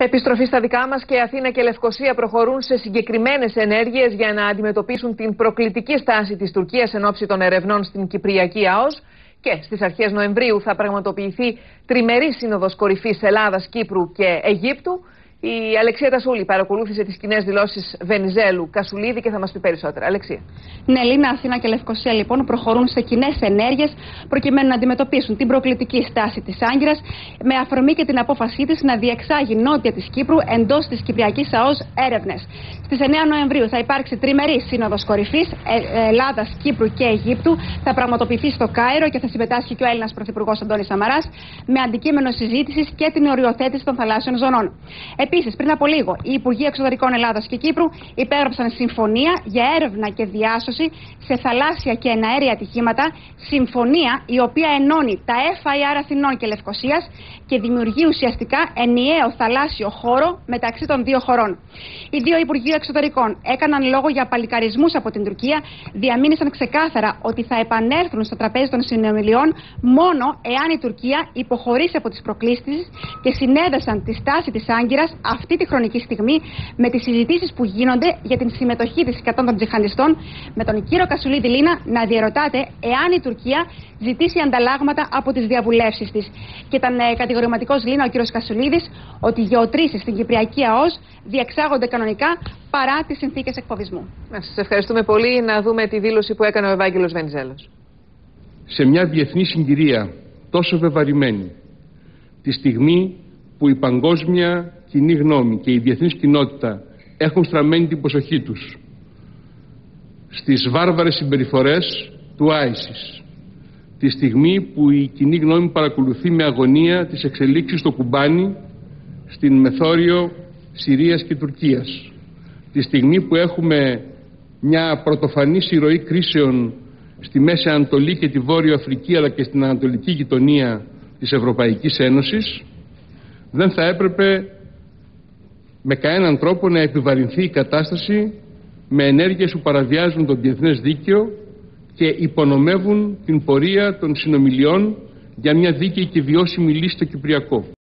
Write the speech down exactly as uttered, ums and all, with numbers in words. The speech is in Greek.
Επιστροφή στα δικά μας και Αθήνα και Λευκοσία προχωρούν σε συγκεκριμένες ενέργειες για να αντιμετωπίσουν την προκλητική στάση της Τουρκίας εν ώψη των ερευνών στην Κυπριακή ΑΟΣ. Και στις αρχές Νοεμβρίου θα πραγματοποιηθεί τριμερή σύνοδος κορυφής Ελλάδας, Κύπρου και Αιγύπτου. Η Αλεξία Τασούλη παρακολούθησε τις κοινές δηλώσεις Βενιζέλου, Κασουλίδη και θα μας πει περισσότερα. Αλεξία. Ναι, Ελλήνα, Αθήνα και Λευκοσία λοιπόν προχωρούν σε κοινές ενέργειες προκειμένου να αντιμετωπίσουν την προκλητική στάση της Άγκυρας με αφορμή και την απόφασή της να διεξάγει νότια της Κύπρου εντός της Κυπριακής ΑΟΣ έρευνες. Στις εννέα Νοεμβρίου θα υπάρξει τριμερή σύνοδος κορυφής Ελλάδας, Κύπρου και Αιγύπτου. Θα πραγματοποιηθεί στο Κάιρο και θα συμμετάσχει και ο Έλληνας Πρωθυπουργός Αντώνης Σαμαράς με αντικείμενο συζήτησης και την οριοθέτηση των θαλάσσιων ζωνών. Επίσης, πριν από λίγο, οι Υπουργοί Εξωτερικών Ελλάδας και Κύπρου υπέγραψαν συμφωνία για έρευνα και διάσωση σε θαλάσσια και εναέρια ατυχήματα. Συμφωνία η οποία ενώνει τα εφ άι αρ Αθηνών και Λευκοσίας και δημιουργεί ουσιαστικά ενιαίο θαλάσσιο χώρο μεταξύ των δύο χωρών. Οι δύο Υπουργοί Εξωτερικών έκαναν λόγο για παλικαρισμούς από την Τουρκία, διαμήνυσαν ξεκάθαρα ότι θα επανέλθουν στο τραπέζι των συνομιλιών μόνο εάν η Τουρκία υποχωρήσει από τις προκλήσεις και συνέδεσαν τη στάση της Άγκυρας αυτή τη χρονική στιγμή με τις συζητήσεις που γίνονται για την συμμετοχή της κατά των τζιχαντιστών, με τον κύριο Κασουλίδη Λίνα να διερωτάται εάν η Τουρκία ζητήσει ανταλλάγματα από τις διαβουλεύσεις της. Και ήταν ε, κατηγορηματικός Λίνα ο κύριος Κασουλίδης ότι οι γεωτρήσεις στην Κυπριακή ΑΟΣ διεξάγονται κανονικά παρά τις συνθήκες εκφοβισμού. Σας ευχαριστούμε πολύ. Να δούμε τη δήλωση που έκανε ο Ευάγγελος Βενιζέλος. Σε μια διεθνή συγκυρία τόσο βεβαρημένη, τη στιγμή που η παγκόσμια κοινή γνώμη και η διεθνής κοινότητα έχουν στραμμένη την προσοχή τους στις βάρβαρες συμπεριφορές του άισις, τη στιγμή που η κοινή γνώμη παρακολουθεί με αγωνία τις εξελίξεις στο Κουμπάνι, στην μεθόριο Συρίας και Τουρκίας, τη στιγμή που έχουμε μια πρωτοφανή συρροή κρίσεων στη Μέση Ανατολή και τη Βόρειο Αφρική αλλά και στην ανατολική γειτονία της Ευρωπαϊκής Ένωσης, δεν θα έπρεπε με κανέναν τρόπο να επιβαρυνθεί η κατάσταση με ενέργειες που παραβιάζουν το διεθνές δίκαιο και υπονομεύουν την πορεία των συνομιλιών για μια δίκαιη και βιώσιμη λύση στο Κυπριακό.